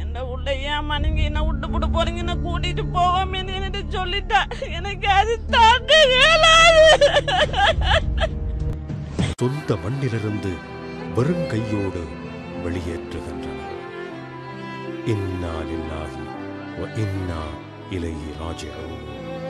என்ன உள்ள ஏமா நீங்க என்ன விட்டு போட்டு போறீங்க, என்ன கூட்டிட்டு போவாம என்னட்டு சொல்லிட்டா. எனக்கு அது தாண்ட இயலாது. சொந்த மண்ணிலிருந்து வெறும் கையோடு வெளியேற்றுகின்றனர். இன்னா லில்லாஹி வ இன்னா இலைஹி ராஜிஊன்.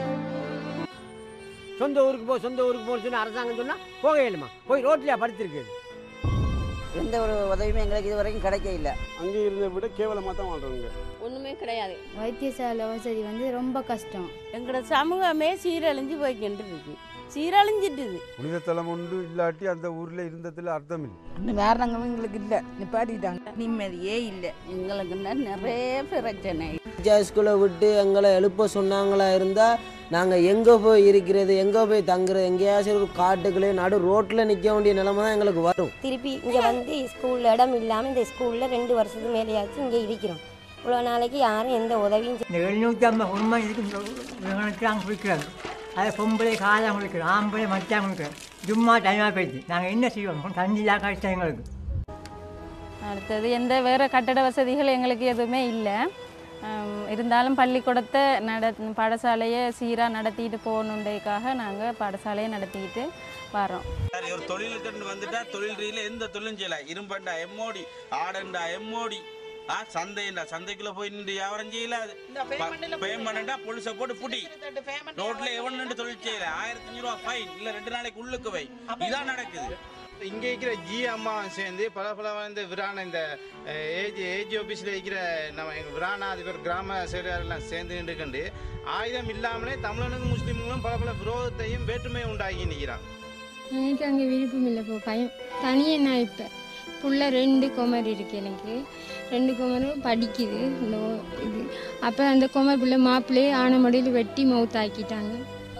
சொந்த ஊருக்கு போன்னு சொன்னா அரசாங்கம் சொன்னா போக இயலுமா? போய் ரோட்லயா படுத்திருக்கு. எந்த ஒரு உதவியுமே எங்களுக்கு இது வரைக்கும் கிடைக்க இல்லை. அங்கே இருந்த விட கேவலமாக தான் வாழ்றோங்க. ஒன்றுமே கிடையாது. வைத்தியசாலை வசதி ரொம்ப கஷ்டம். எங்களோட சமூகமே சீரழிஞ்சு போய்கிட்டு இருக்கு, சீரழிஞ்சிட்டுது. புனித தலம் ஒன்று இல்லாட்டி அந்த ஊரில் இருந்ததில் அர்த்தம் இல்லை. இன்னும் வேற நாங்கள் எங்களுக்கு இல்லை, நிப்பாட்டிட்டாங்க. நிம்மதியே இல்லை எங்களுக்கு நிறைய பிரச்சனை. ஸ்கூலை விட்டு எங்களை எழுப்ப சொன்னாங்களா இருந்தால் நாங்கள் எங்கே போய் இருக்கிறது, எங்கே போய் தங்குறது, எங்கேயாச்சும் ஒரு காட்டுக்குள்ளே நடு ரோட்டில் நிற்க வேண்டிய நிலைமை தான் எங்களுக்கு வரும். திருப்பி இங்கே வந்து ஸ்கூலில் இடம் இல்லாமல் இந்த ஸ்கூலில் 2 வருஷத்துக்கு மேலேயாச்சும் இங்கே இருக்கிறோம். இவ்வளோ நாளைக்கு யாரும் எந்த உதவியும் 750 உண்மை இருக்குன்னு குடிக்கிறாங்க. அதை பொம்பளை காலம் குடிக்கிறோம், ஆம்பளை மச்சான் குடிக்கிறோம். சும்மா டைமாக போயிடுச்சு. நாங்கள் என்ன செய்வோம்? தண்ணியா கஷ்டம் எங்களுக்கு. அடுத்தது எந்த வேறு கட்டட வசதிகள் எங்களுக்கு எதுவுமே இல்லை. இருந்தாலும் பள்ளிக்கூடத்தை பாடசாலையை சீராக நடத்திட்டு போகணுன்றதுக்காக நாங்கள் பாடசாலையை நடத்திக்கிட்டு வரோம். ஒரு தொழிலுக்கு வந்துட்டா தொழில் ரீதியில் எந்த தொழிலும் செய்யலாம். இரும்பண்டா எம்மோடி, ஆடண்டா எம்மோடி, சந்தைண்டா சந்தைக்குள்ள போய் நின்று வியாபாரம் செய்யலாது. பேமெண்டா போலீஸை போட்டு புடி ரோட்ல எவன் தொழில் செய்யல 1500 ரூபா ஃபைன், இல்ல 2 நாளைக்கு உள்ளுக்கு வை. இதான் நடக்குது. இங்கே இருக்கிற ஜி அம்மா சேர்ந்து பல வந்து விரான இந்த ஏஜி ஆஃபீஸில் இருக்கிற நம்ம எங்கள் விரானா அதிபர் கிராம செயலாளர்லாம் சேர்ந்து நின்றுக்கண்டு ஆயுதம் இல்லாமலே தமிழனுக்கும் முஸ்லீம்களும் பல விரோதத்தையும் வேற்றுமையும் உண்டாகி நிற்கிறாங்க. எனக்கு அங்கே விருப்பம் இல்லை, இப்போ பயம் தனியே. நான் இப்போ புள்ள 2 குமர் இருக்கு, எனக்கு 2 குமரும் படிக்குது. இந்த இது அப்போ அந்த குமர் பிள்ளை மாப்பிள்ளையே ஆன மடியில் வெட்டி மவுத்தாக்கிட்டாங்க.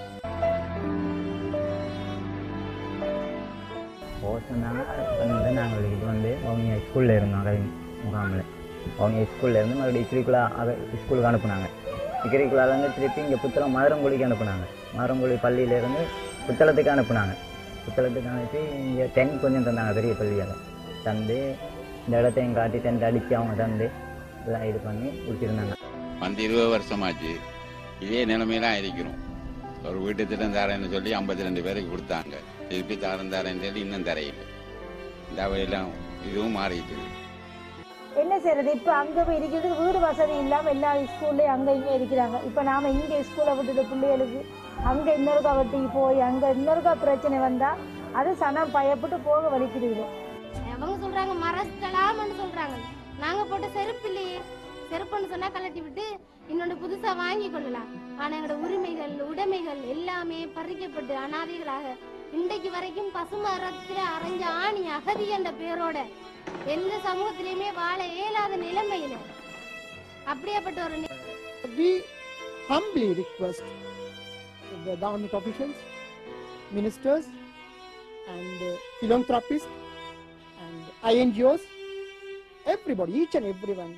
சொன்னாங்க வந்து நாங்கள் இது வந்து அவங்க ஸ்கூலில் இருந்தோம், கல்வி முகாமில். அவங்க ஸ்கூலில் இருந்து மறுபடியும் ஸ்கூலுக்கு அனுப்புனாங்க. இக்கிரிக்குள்ளாலேருந்து திருப்பி இங்கே புத்தளம் மதுரங்குழிக்கு அனுப்புனாங்க. மதுரங்குழி பள்ளியிலேருந்து புத்தளத்துக்கு அனுப்புனாங்க. புத்தளத்துக்கு அனுப்பி இங்கே டென்ட் கொஞ்சம் தந்தாங்க, பெரிய பள்ளியால் தந்து இந்த இடத்தையும் காட்டி டென்ட் அடித்து அவங்க தந்து எல்லாம் இது பண்ணி கொடுத்துருந்தாங்க. வந்து 20 வருஷமாச்சு இதே நிலைமையெல்லாம் இருக்கிறோம். ஒரு வீட்டு திட்டம் தரேன்னு சொல்லி 52 பேருக்கு கொடுத்தாங்க. திருப்பி தரேன்னு சொல்லி இன்னும் தரையில்லை. இந்த வகையெல்லாம் இதுவும் மாறிட்டு என்ன செய்யறது? இப்போ அங்கே போய் இருக்கிறது வீடு வசதி இல்லாமல் எல்லா ஸ்கூல்லையும் அங்கே இங்கே இருக்கிறாங்க. இப்போ நாம் இங்கே ஸ்கூலை விட்டுட்டு பிள்ளைகளுக்கு அங்கே இன்னொருக்கா வட்டிக்கு போய் அங்கே இன்னொருக்கா பிரச்சனை வந்தால் அது சனம் பயப்பட்டு போக வலிக்கிறது. அவங்க சொல்கிறாங்க மறக்கலாம்னு சொல்கிறாங்க. நாங்கள் போட்ட செருப்பு இல்லையே, செருப்புன்னு சொன்னால் கலட்டி விட்டு இன்னொன்று புதுசாக வாங்கி கொள்ளலாம். ஆனால் எங்களோட உரிமைகள் உடைமைகள் எல்லாமே பறிக்கப்பட்டு அனாதைகளாக இன்றைக்கு வரைக்கும் பசுமரத்தில் அரைஞ்ச ஆணி அகதி என்ற பேரோட எந்த சமூகத்திலையுமே வாழ இயலாத நிலைமையில அப்படியேப்பட்ட ஒரு We humbly request the government officials, ministers and philanthropists and INGOs, everybody, each and everyone,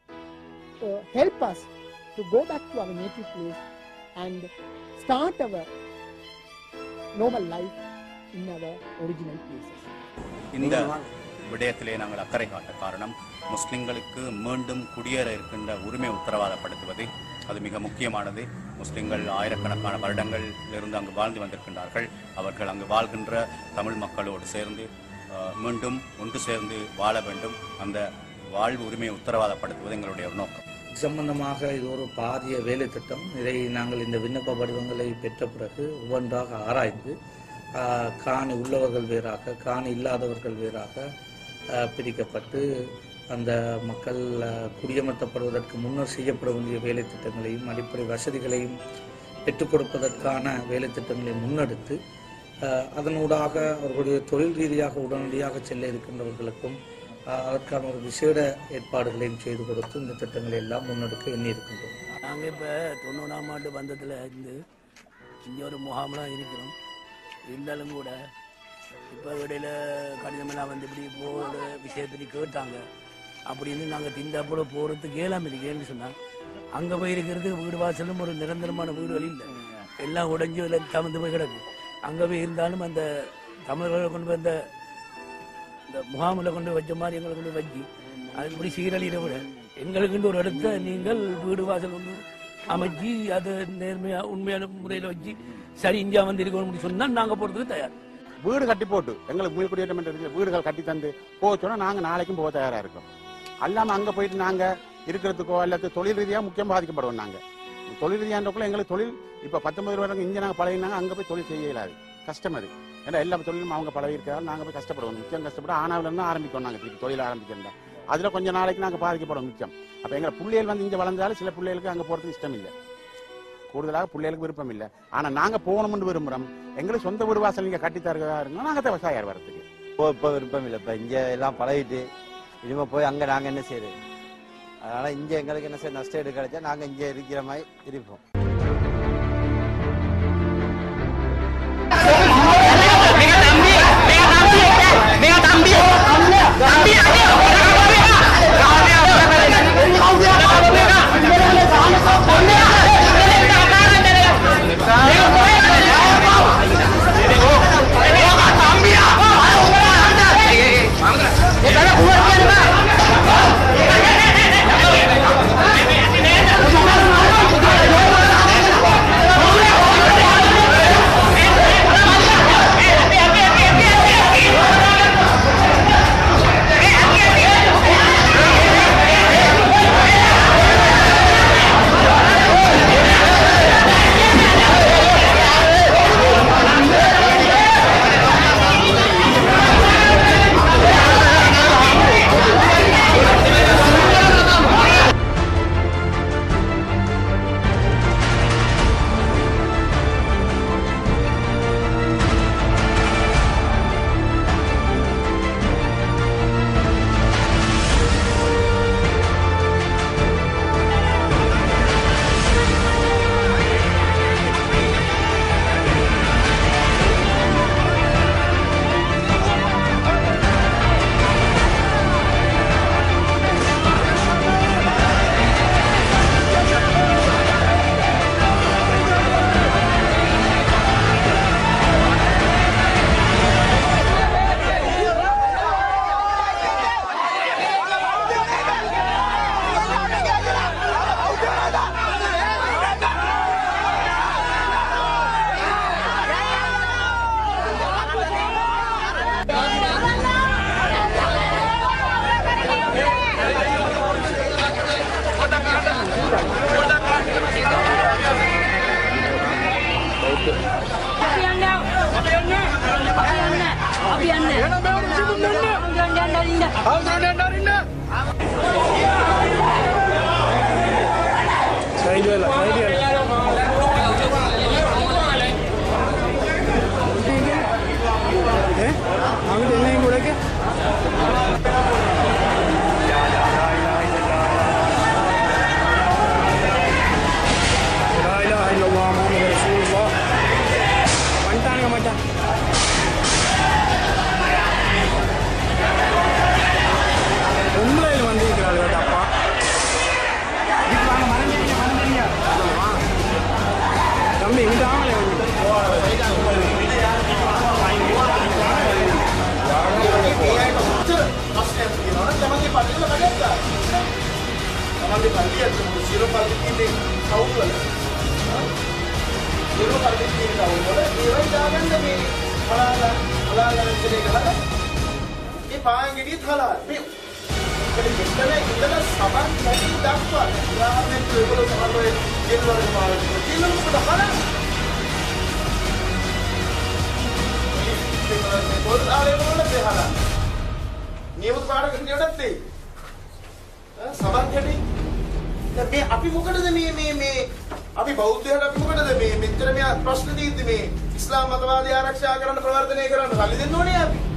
help us to go back to our native place and start our normal life in our original places. இந்த விடயத்திலே நாங்கள் அக்கறை காட்ட காரணம் முஸ்லிம்களுக்கு மீண்டும் குடியேற இருக்கின்ற உரிமை உத்தரவாதப்படுத்துவது. அது மிக முக்கியமானது. முஸ்லிம்கள் ஆயிரக்கணக்கான வருடங்களிலிருந்து அங்கு வாழ்ந்து வந்திருக்கின்றார்கள். அவர்கள் அங்கு வாழ்கின்ற தமிழ் மக்களோடு சேர்ந்து மீண்டும் ஒன்று சேர்ந்து வாழ வேண்டும். அந்த வாழ்வு உரிமையை உத்தரவாதப்படுத்துவது எங்களுடைய ஒரு நோக்கம். சம்பந்தமாக இது ஒரு பாரிய வேலை திட்டம். இதை நாங்கள் இந்த விண்ணப்ப படிவங்களை பெற்ற பிறகு ஒவ்வொன்றாக ஆராய்ந்து காணி உள்ளவர்கள் வேறாக காணி இல்லாதவர்கள் வேறாக பிரிக்கப்பட்டு அந்த மக்கள் குடியமர்த்தப்படுவதற்கு முன்னர் செய்யப்பட வேண்டிய வேலை திட்டங்களையும் அடிப்படை வசதிகளையும் பெற்றுக் கொடுப்பதற்கான வேலை திட்டங்களை முன்னெடுத்து அதனூடாக அவர்களுடைய தொழில் ரீதியாக உடனடியாக செல்ல இருக்கின்றவர்களுக்கும் அதற்கான ஒரு விசேட ஏற்பாடுகளையும் செய்து கொடுத்து இந்த திட்டங்களை எல்லாம் முன்னெடுக்க எண்ணி இருக்கின்றோம். நாங்கள் இப்போ 90ஆம் ஆண்டு வந்ததில் இருந்து இங்கே ஒரு முகாமெலாம் இருக்கிறோம். இருந்தாலும் கூட இப்போ இடையில கடிதமெல்லாம் வந்து இப்படி போகிற விஷயப்படி கேட்டாங்க. அப்படின்னு நாங்கள் திண்டாப்போட போகிறதுக்கு ஏழாம் இருக்கேன்னு சொன்னால் அங்கே போய் இருக்கிறது வீடு வாசலும் ஒரு நிரந்தரமான வீடுகள் இல்லை, எல்லாம் உடைஞ்சு இதில் தமந்து போய் கிடக்கு. அங்கே போய் இருந்தாலும் அந்த தமிழர்களை கொண்டு போய் இந்த முகாமில் கொண்டு வச்ச மாதிரி எங்களை கொண்டு வச்சு அது இப்படி சீரழியிட விட எங்களுக்கு ஒரு இடத்த நீங்கள் வீடு வாசல் ஒன்று அமைச்சு அதை நேர்மையாக உண்மையான முறையில் வச்சு சரி இந்தியா வந்து இருக்கணும்னு சொன்னால் நாங்கள் போகிறதுக்கு தயார். வீடு கட்டி போட்டு எங்களுக்கு மீள்குடியேற்றம் வீடுகள் கட்டி தந்து போச்சோன்னா நாங்கள் நாளைக்கும் போக தயாராக இருக்கோம். அல்லாமல் அங்கே போயிட்டு நாங்கள் இருக்கிறதுக்கோ அல்லது தொழில் ரீதியாக முக்கியம் பாதிக்கப்படுவோம். நாங்கள் தொழில் ரீதியான்றக்குள்ள எங்களுக்கு தொழில் இப்போ 19 வருடம் இங்கே நாங்கள் பழகினாங்க, அங்கே போய் தொழில் செய்ய இயலாது, கஷ்டம் அது. ஏன்னா எல்லா தொழிலும் அவங்க பழகி இருக்கிறாங்க, நாங்கள் போய் கஷ்டப்படுவோம். முக்கியம் கஷ்டப்பட்டு ஆனாவிலேருந்து ஆரம்பிக்கணும். நாங்கள் திருப்பி தொழில் ஆரம்பிக்கிறோம், அதில் கொஞ்சம் நாளைக்கு நாங்கள் பாதிக்கப்படுவோம் மிச்சம். அப்போ எங்களை பிள்ளைகள் வந்து இங்கே வளர்ந்தாலும் சில பிள்ளைகளுக்கு அங்கே போகிறதுக்கு இஷ்டம் இல்லை, கூடுதலாக பிள்ளைகளுக்கு விருப்பம் இல்லை. ஆனால் நாங்கள் போகணும்னு விரும்புகிறோம். எங்களுக்கு சொந்த வீடு வாசல் இங்கே கட்டித்தரதா இருக்கணும், நாங்கள் விவசாயம் வரத்துக்கு இப்போ விருப்பம் இல்லை. இப்போ இங்கே எல்லாம் பழகிட்டு இனிமேல் போய் அங்கே நாங்கள் என்ன செய்யறது? அதனால் இங்கே எங்களுக்கு என்ன செய்ய நஷ்டம் எடுக்க கிடைச்சா நாங்கள் இங்கே இருக்கிற மாதிரி இருப்போம். අපි මොකටද අපි බෞද්ධයන්ට අපි මොකටද මෙච්චර ප්‍රශ්න දීද්දි ඉස්ලාම් මතවාදී ආරක්ෂා කරන්න ප්‍රවර්ධනය කරන්න සල්ලි දෙන්න ඕනේ අපි